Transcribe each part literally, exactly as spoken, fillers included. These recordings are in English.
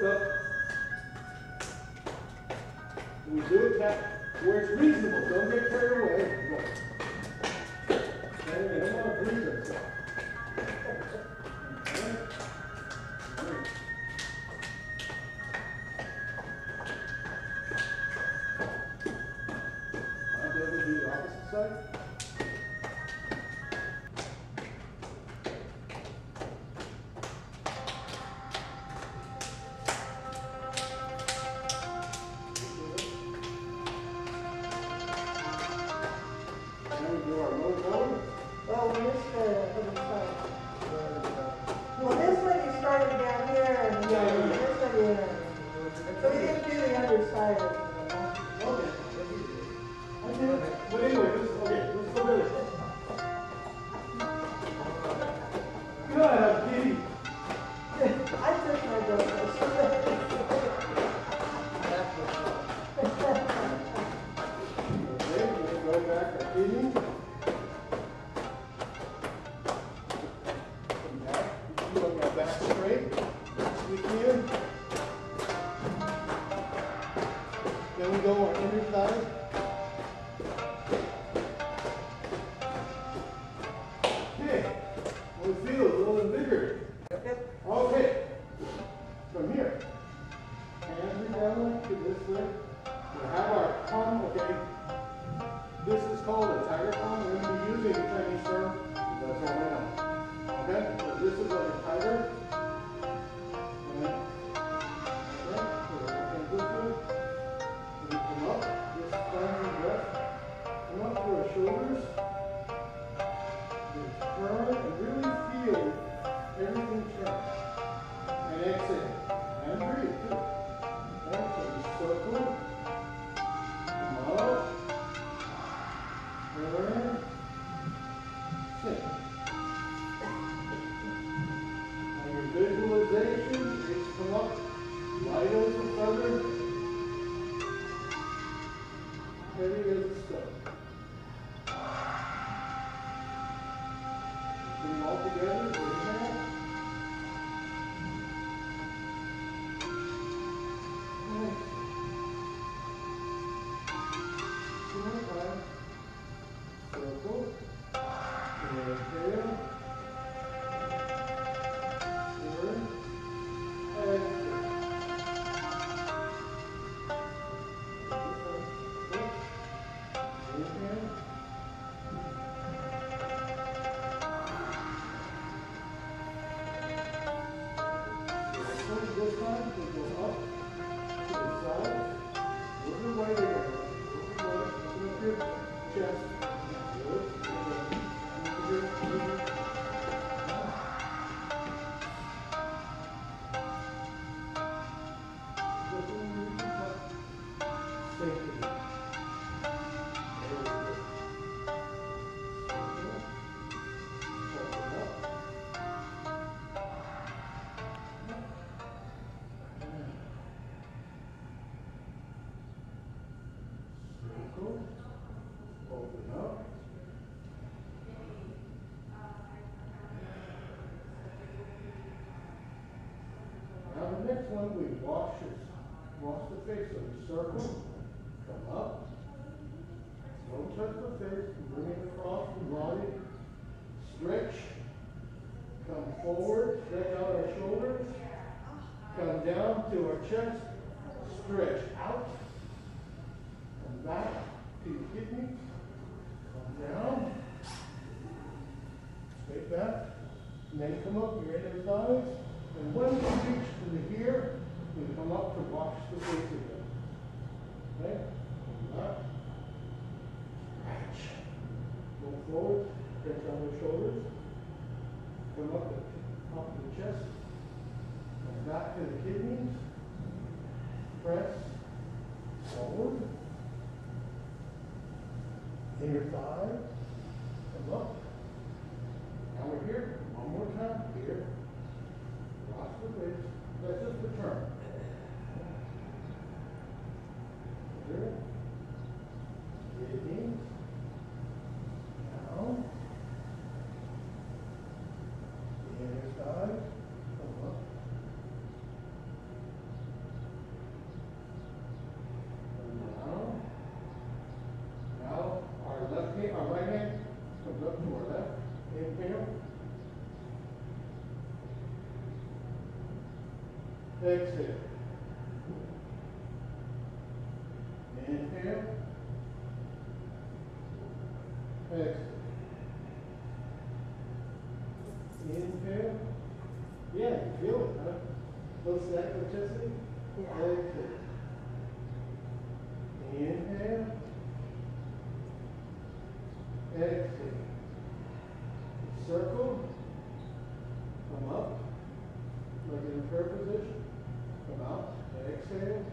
look up. We do it that where it's reasonable. Don't get carried away. Go. Okay, we don't want to breathe ourselves. Okay. Right. I'll be able to do the opposite side. Well, we just uh, well, this one you started down here, and Yeah, yeah, yeah. this one you. So we didn't do the underside of it. Okay. Okay. But anyway, this is okay. Let's go with it. God, I'm giddy. I took my dose. Okay, we'll go back to kidney. Come back. Keep on our back straight. We can. Then we go on inner thigh. Okay. We feel a little invigorated. Okay. From here. Hands are down to this way. We have our palm, okay. This is called a tiger palm. We're going to be using a Chinese term. That's all I know. Okay? So this is like a tiger. And then, okay, so we're going this way. We come up. This time and breath. Come up to our shoulders. Just turn and really feel everything turn. And exhale. And breathe too. Okay, so we circle. Come up. Turn. Sit. And your visualization is come up. Light as a feather. Heavy as a stone. Bring them all together. Inhale. Circle. Inhale. Turn. Exhale. Inhale. Circle. This time we go up to the side. Move the weight again. Move the weight. Open up your chest. Good. Move it. Move it. Safety. Very good. Open up. Circle. Open up. Now the next one, we wash it, wash the face. So we circle, come up, don't touch the face, bring it across the body, stretch, come forward, stretch out our shoulders, come down to our chest, stretch out, come back to your kidneys, come down, straight back, and then come up your inner thighs. And when we reach to the here, we come up to wash the face again. Okay? Come back. Stretch. Go forward. Stretch on the shoulders. Come up to top of the chest. Come back to the kidneys. Press. Forward. Inner thigh. Come up. Now we're here. One more time. Here. Wash the face. That's just the turn. Here. Kidneys. Down. The inner thigh. Come up. Exhale. Inhale. Exhale. Inhale. Yeah, you feel it, huh? Little snack of chesty? Yeah. Exhale. Inhale. Exhale. Circle. Come up. Like in a prayer position. Come out. Exhale.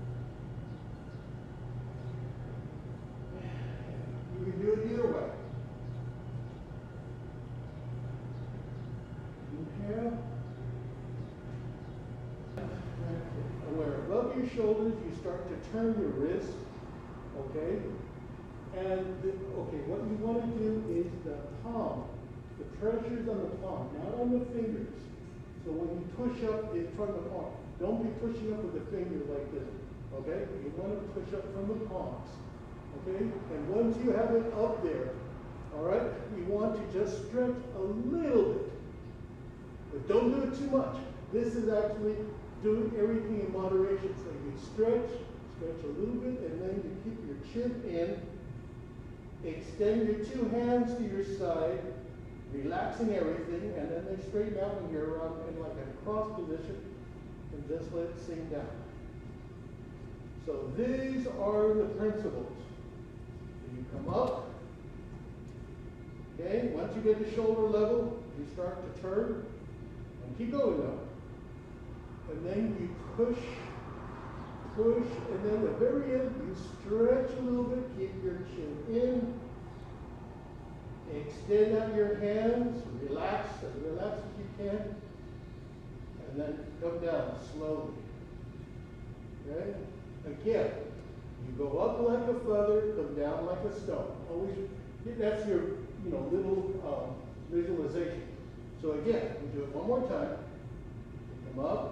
You can do it either way. Inhale. And where above your shoulders, you start to turn your wrist, okay? And, the, okay, what you want to do is the palm, the pressure's on the palm, not on the fingers. So when you push up, it's from the palm. Don't be pushing up with the finger like this, okay? You want to push up from the palms, okay? And once you have it up there, all right, you want to just stretch a little bit. But don't do it too much. This is actually doing everything in moderation. So you stretch, stretch a little bit, and then you keep your chin in. Extend your two hands to your side, relaxing everything, and then they straighten out when you're um, in like a cross position, and just let it sink down. So these are the principles. You come up, okay? Once you get to shoulder level, you start to turn, and keep going though. And then you push, push, and then at the very end, you stretch a little bit, keep your chin in, extend out your hands, relax, as relax as you can, and then come down slowly. Okay? Again, you go up like a feather, come down like a stone. Always, that's your, you know, little um, visualization. So again, we do it one more time. You come up.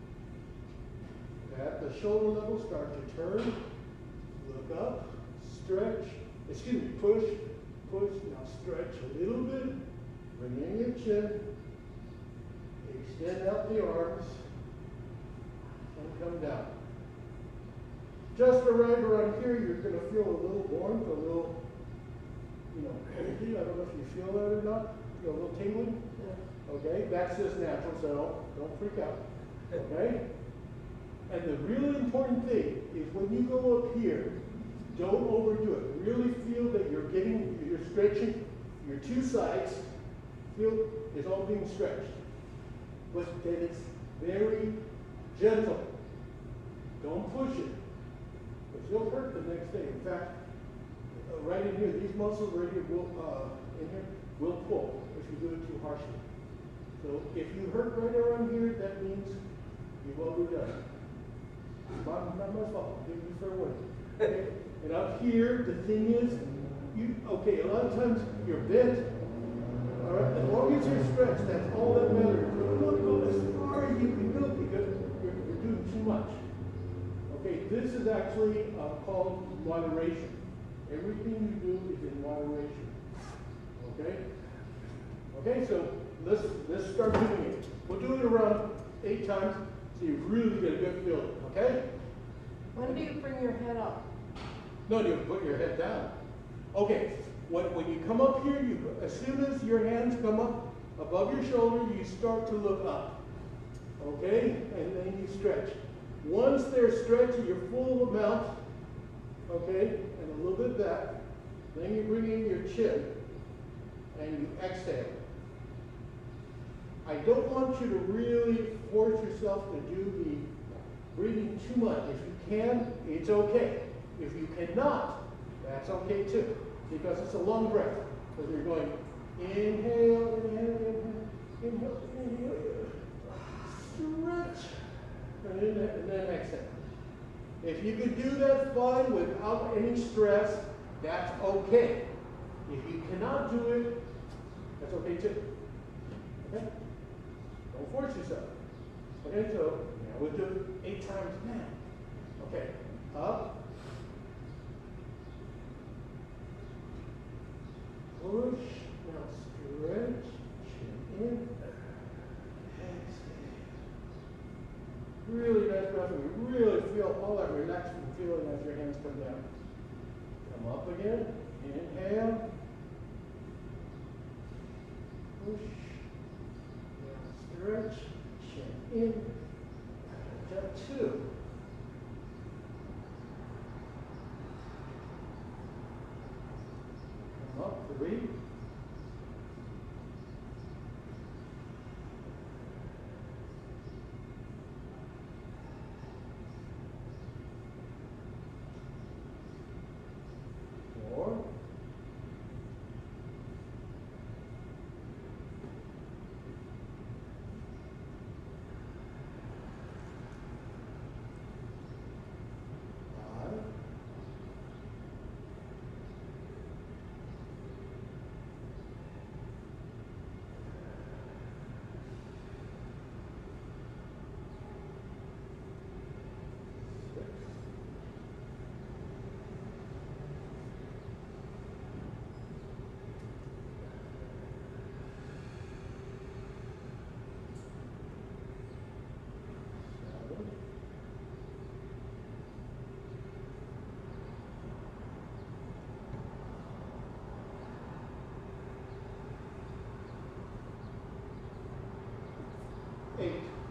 At the shoulder level, start to turn, look up, stretch, excuse me, push, push, now stretch a little bit, bring in your chin, extend out the arms, and come down. Just right around here, you're going to feel a little warmth, a little, you know, energy. I don't know if you feel that or not. Feel a little tingling? Yeah. Okay, that's just natural, so don't, don't freak out. Okay? And the really important thing is when you go up here, don't overdo it. Really feel that you're getting, you're stretching your two sides. Feel it's all being stretched. But that it's very gentle. Don't push it. Because you'll hurt the next day. In fact, uh, right in here, these muscles right here will, uh, in here, will pull if you do it too harshly. So if you hurt right around here, that means you've overdone it. Not, not my fault. Give me fair warning. Okay? And up here, the thing is, you okay? A lot of times you're bent. All right. As long as you're stretched, that's all that matters. You want to go as far as you can go because you're, you're doing too much. Okay. This is actually uh, called moderation. Everything you do is in moderation. Okay. Okay. So let's let's start doing it. We'll do it around eight times. So you really get a good feeling, okay? When do you bring your head up? No, you put your head down. Okay, when, when you come up here, you as soon as your hands come up above your shoulder, you start to look up, okay? And then you stretch. Once they're stretched, your full amount, okay, and a little bit back, then you bring in your chin and you exhale. I don't want you to really force yourself to do the breathing too much. If you can, it's okay. If you cannot, that's okay too, because it's a long breath. Because you're going inhale, inhale, inhale, inhale, inhale, stretch, and then, and then exhale. If you could do that fine without any stress, that's okay. If you cannot do it, that's okay too. Okay? Don't force yourself. Okay, so now we'll do it eight times now. Okay, up. Push. Now stretch. Chin in. Exhale. feel all that relaxing feeling as your hands come down. Come up again. Inhale. Push. Stretch. Chin in. Step two. Come up. Three. Four. Five. Six. Seven. Eight.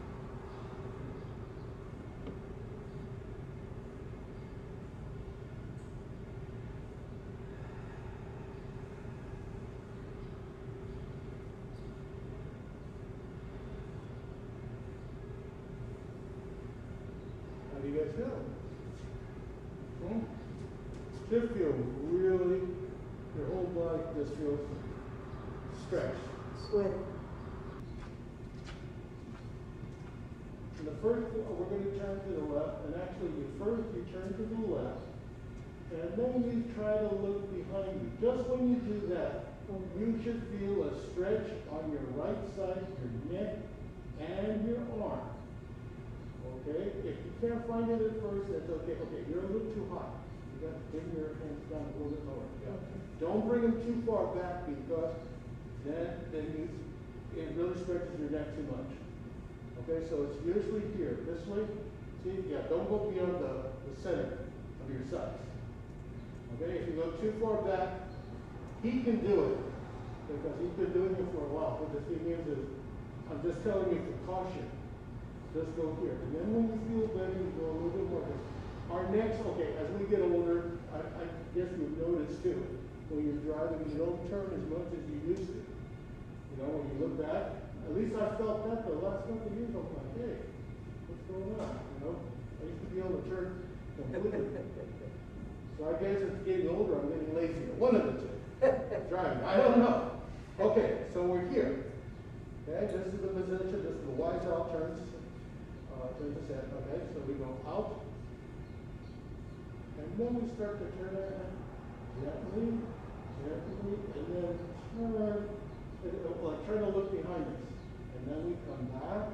How do you guys feel? Hmm? Should feel really, your whole body just feels stretched. Sweat. And the first, we're going to turn to the left, and actually you first you turn to the left, and then you try to look behind you. Just when you do that, you should feel a stretch on your right side, your neck, and your arm. Okay? If you can't find it at first, that's okay. Okay, you're a little too high. You got to bring your hands down a little bit lower. Yeah. Don't bring them too far back because then, then you, it really stretches your neck too much. Okay, so it's usually here, this way. See, yeah, don't go beyond the, the center of your sides. Okay, if you go too far back, he can do it because he's been doing it for a while. But the thing is, is I'm just telling you for caution. Just go here. And then when you feel better, you go a little bit more. Our necks, okay, as we get older, I, I guess you've noticed too, when you're driving, you don't turn as much as you used to. You know, when you look back, at least I felt that the last couple of years. I'm like, hey, what's going on? You know, I used to be able to turn completely. So I guess it's getting older, I'm getting lazier. One of the two. Driving, I don't know. Okay, so we're here. Okay, this is the position, this is the wise out turns, uh, turns the head. Okay, so we go out. And then we start to turn our head gently, gently, and then turn, like try to look behind us. And then we come back.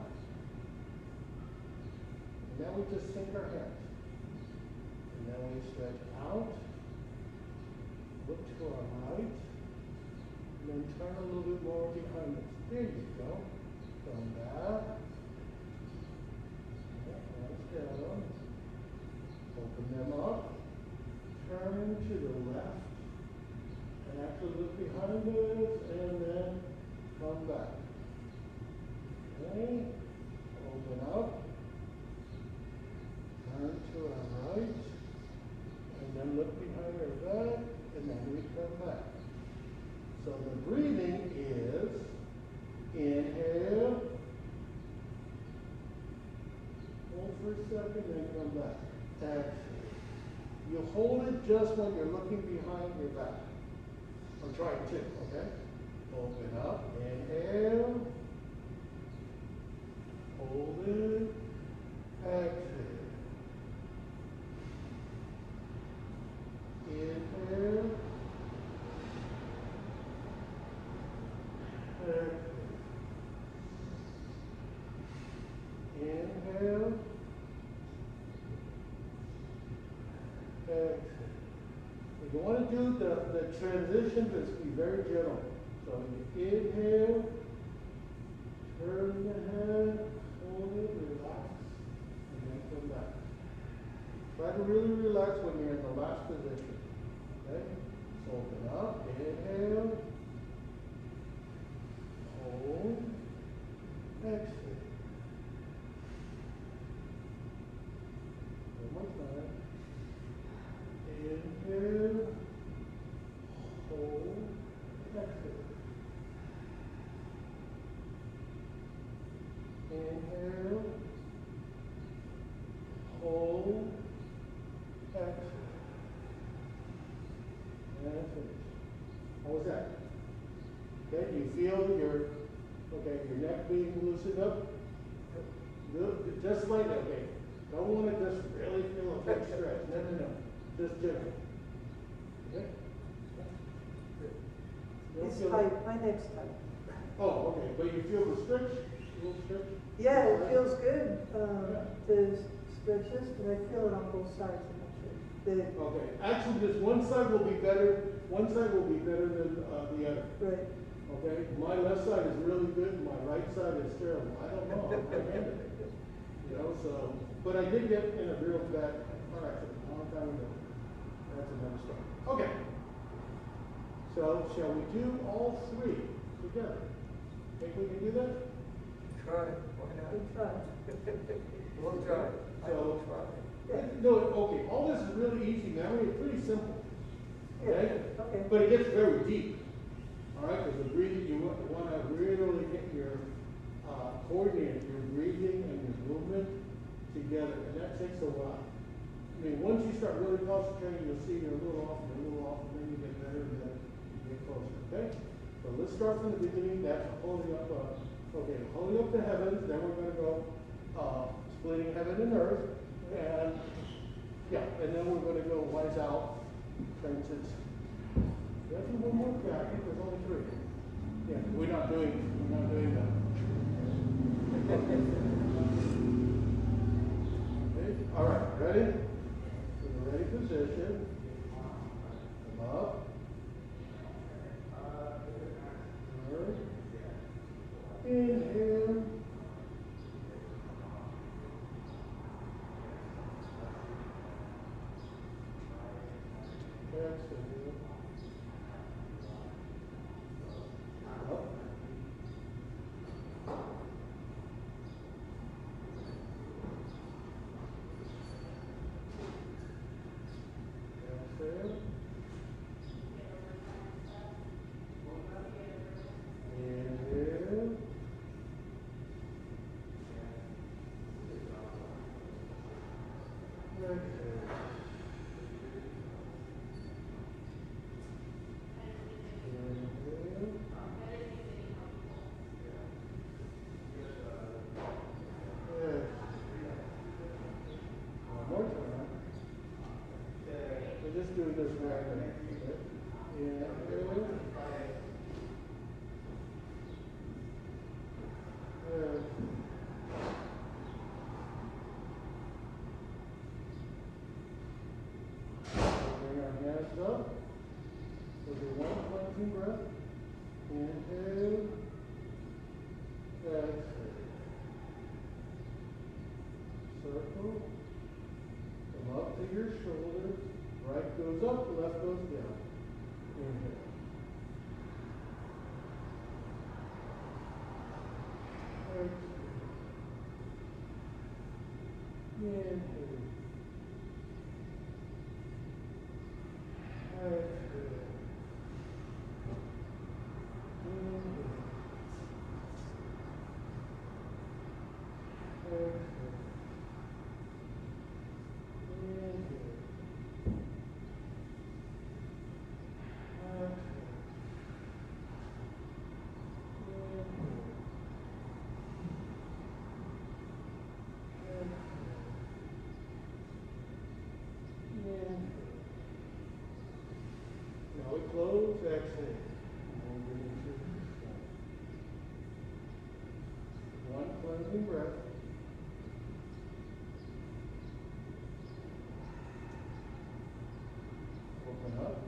And then we just sink our head. And then we stretch out. Look to our right. And then turn a little bit more behind us. There you go. Come back. Hands down. Open them up. Turn to the left. And actually look behind us. And then come back. Okay. Open up. Turn to our right. And then look behind our back. And then we come back. So the breathing is inhale, hold for a second, then come back. Exhale. You hold it just when you're looking behind your back. Or try to, okay? Open up, inhale, hold it, exhale. Inhale. Exhale. Inhale. Exhale. If you want to do the, the transition, just be very gentle. So you inhale, turn the head, hold it, relax, and then come back. Try to really relax when you're in the last position. Okay? So open up, inhale, hold, exhale. One more time. Inhale, hold, exhale. Inhale, hold, exhale. And finish. How was that? Okay, you feel your, okay, your neck being loosened up? Good, just slightly, okay. Don't want to just really feel a big stretch. No, no, no. Just gentle. Okay? Good. It's Feel tight, it? my neck's tight. Oh, okay, but you feel the stretch? A little stretch? Yeah, it Right? feels good, um, Yeah. to stretch this, but I feel it on both sides, I'm not sure. The, Okay, actually, this one side will be better, one side will be better than uh, the other. right, Okay, my left side is really good, my right side is terrible. I don't know, I'm right-handed. You know, so, but I did get in a real bad car accident a long time ago. That's another story. Okay. So, shall we do all three together? Think we can do that? Try, why not? good try. We'll try. I will try. Yeah. No, okay, all this is really easy now, it's pretty simple. Okay? Yeah, okay. But it gets very deep. All right, because the breathing, you want, want to really get your, uh, coordinate your breathing and your movement together, and that takes a while. I mean, once you start really concentrating, you'll see you're a little off, you're a little off, and then you get better, and then you get closer, okay? So let's start from the beginning, that's holding up, uh, okay, holding up the heavens, then we're gonna go, uh, splitting heaven and earth, and, yeah, and then we're gonna go wise out, trances. Let's do one more back, I think there's only three. Yeah, we're not doing, we're not doing that. Okay, all right, ready? In the ready position. Come up. Turn. Inhale. Exhale. Up. Exhale. Inhale. Exhale. One more time. We're just doing this right now. Okay? Inhale. Exhale. Bring our hands up. We'll do one cleansing breath. Inhale. Exhale. Circle. Come up to your shoulders. Right goes up, left goes down. Inhale. Exhale. Inhale. Exhale. Inhale. Exhale. Now we close, exhale. And we'll get into one cleansing breath. Open up.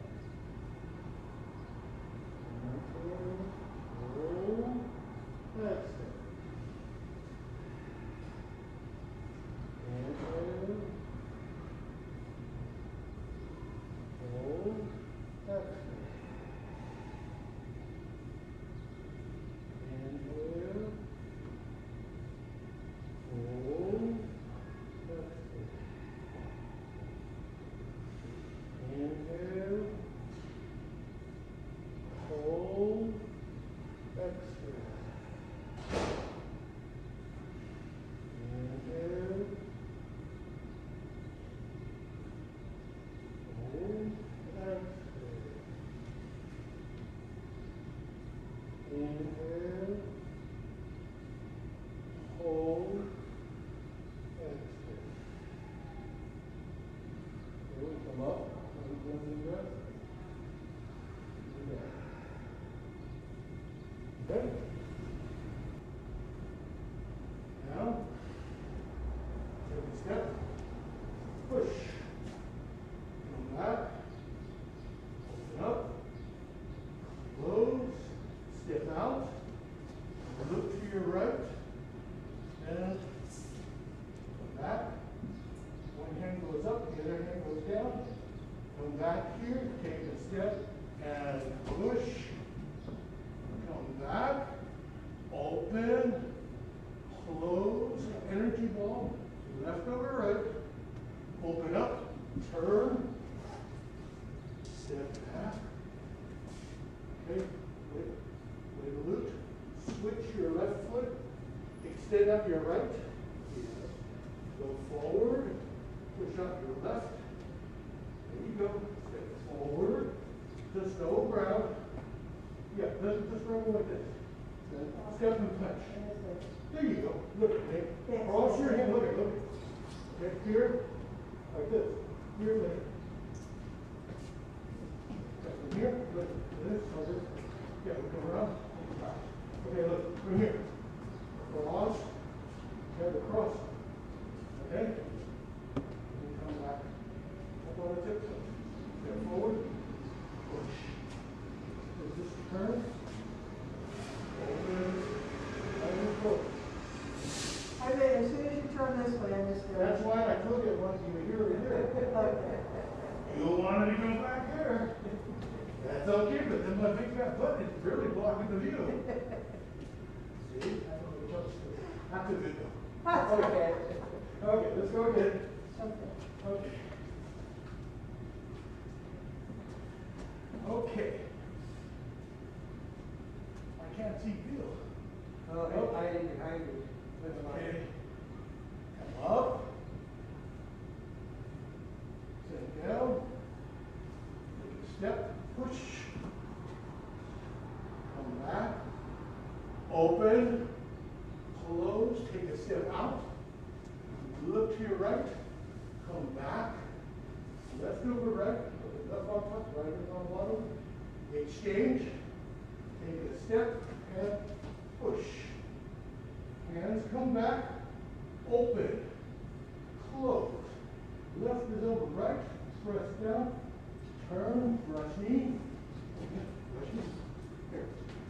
Inhale. Hold. Exhale. Inhale. Come up. Okay. Now, take a step, push, come back, open up, close, step out, look to your right, and come back. One hand goes up, the other hand goes down. Come back here, take a step, and push. Come back, open, close, energy ball, left over right, open up, turn, step back, okay, wait, wait a loop, switch your left foot, extend up your right, yes. Go forward, push up your left, there you go, step forward, just go around. Yeah, just, just run like this. Then step and punch. There you go. Look at me. Cross your hand. Look at look. Okay, here, like this. Here, like this. From here, look at this, like this. Yeah, we come around. Okay, look, from here. Cross. Okay, the cross. Okay. And come back. Up on the tiptoes. Step forward. Push. Just turn, open, and close. I mean, as soon as you turn this way, I just go. That's why I told you once you were here or here. Okay. You wanted to go back there. That's okay, but then my big fat butt is really blocking the view. See? That's a good one. Okay. Okay, let's go again. Okay. Okay. Okay. I can't see Bill. Oh, Okay. hiding behind you. That's fine. Okay. Come up. Sit down. Take a step. Push. Come back. Open. Close. Take a step out. Look to your right. Come back. Left over right. Left on top. Right on the bottom. Exchange. Take a step and push. Hands come back, open, close. Left is over right, press down, turn, brush knee. Brush knee. Here.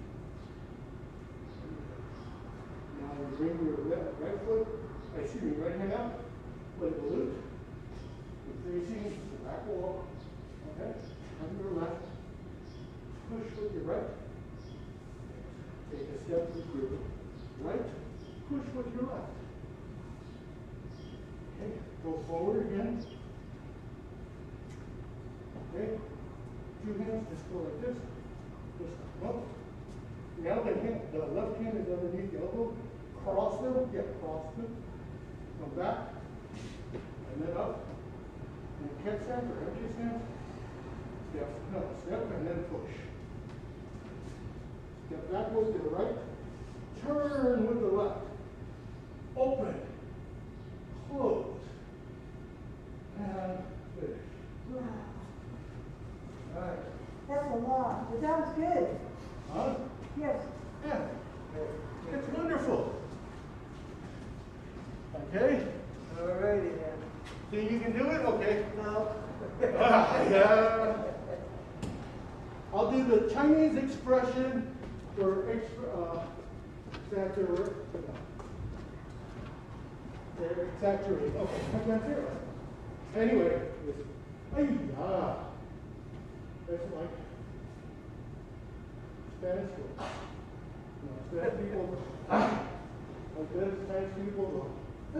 Now you bring your left, right foot, excuse me, right hand out, play the loop. You're facing the back wall. Okay? On your left. Push with your right. Take a step with your right, push with your left. Okay, go forward again. Okay, two hands, just go like this. Just come up. Now the, hand, the left hand is underneath the elbow. Cross them, yeah, cross them. Come back, and then up. And catch that or empty stand. Step, no, step and then push. Step backwards to the right, turn with the left, open, close, and finish. Wow. All right. That's a lot, but that was good. Huh? Yes. Yeah. It's wonderful. Okay? Alrighty then. Think you can do it? Okay. No. Ah, yeah. I'll do the Chinese expression for extra, uh, exaggerate. Exaggerate. Okay, I can't say it. Anyway, ay-ya. That's like Spanish people. No, Spanish people. Like this, Spanish people go,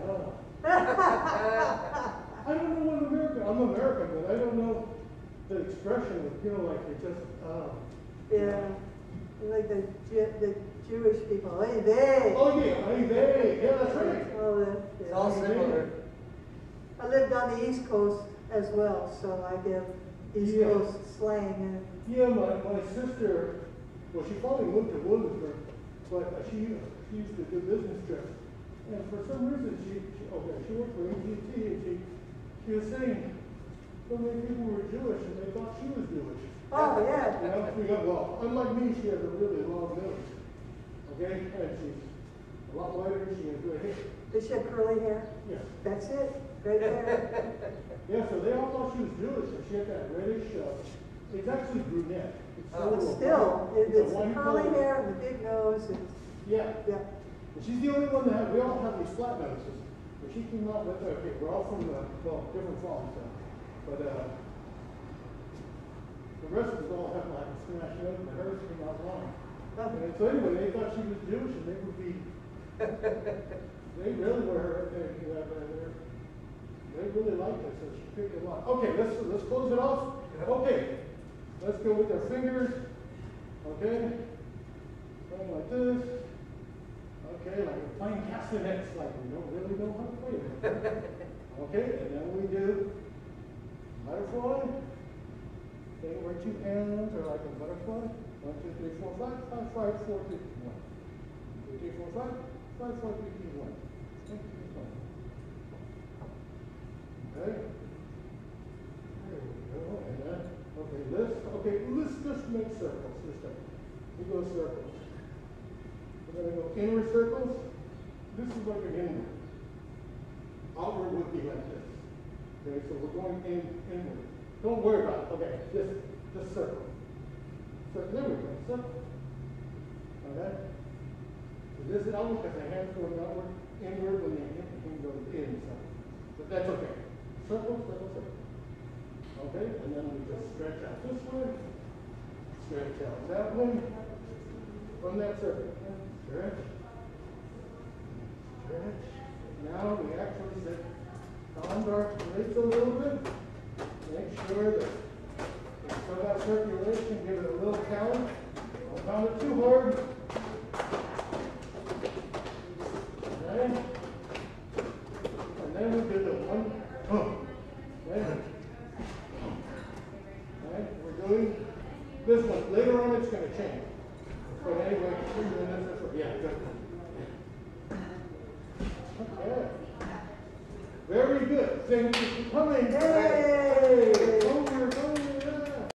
ay-ya. I don't know what American, I'm American, but I don't know the expression of, you know, like it just, uh. Yeah. Like the Ju- the Jewish people. Hey, they. Oh, yeah, ay, they, yeah, that's right. Oh, the, It's yeah. all similar. I lived on the East Coast as well, so I give East Yeah. Coast slang. And Yeah, my, my sister, well, she probably moved to Williamsburg, but uh, she, she used to do business trips. And for some reason, she, she okay, she worked for A T and T, and she, she was saying, so many people were Jewish and they thought she was Jewish. Oh, yeah. You know, we got, well, unlike me, she has a really long nose. Okay? And she's a lot whiter and she has good hair. Does she have curly hair? Yeah. That's it, right there. Yeah, so they all thought she was Jewish, and she had that reddish, uh, it's actually brunette. It's Oh. sort of a Still, white- it- it's a it's the wine curly color. hair and the big nose, it's, Yeah. yeah. And she's the only one that have, we all have these flat noses. But she came out with, okay, we're all from, uh, well, different farms, so. But, uh, the rest of us all have like a smash nose, but hers came out long. And so anyway, they thought she was Jewish, and they would be, they really were her, they, you know, they're, they really liked her, so she picked them up. Okay, let's, let's close it off. Okay, let's go with our fingers. Okay, going like this. Okay, like we're playing castanets, like we don't really know how to play it. Okay, and then we do butterfly. Okay, where two hands are like a butterfly. One, two, three, four, five, five, five, four, three, one. Two, three, four, five, five, four, three, two, one. Okay, one. Okay. There we go. And then, okay, this, okay, let's just make circles this time. We go circles. We're going to go inward circles. This is like an inward. Outward would be like this. Okay, so we're going in, inward. Don't worry about it. Okay, just, just circle. So there we go, circle. Okay? So this is outward because the hand's going outward, inward when the hand goes in. So, but that's okay. Circle, circle, circle. Okay, and then we just stretch out this way, stretch out that way, from that circle. Stretch, stretch. Now we actually set calm our legs a little bit. Make sure that we still got circulation, give it a little count. Don't pound it too hard. Okay. And then we do the one, boom. Okay. Okay. We're doing this one. Later on it's going to change. But anyway, we're doing this this way. Yeah, good. Okay. Very good. Thank you for coming. Yay!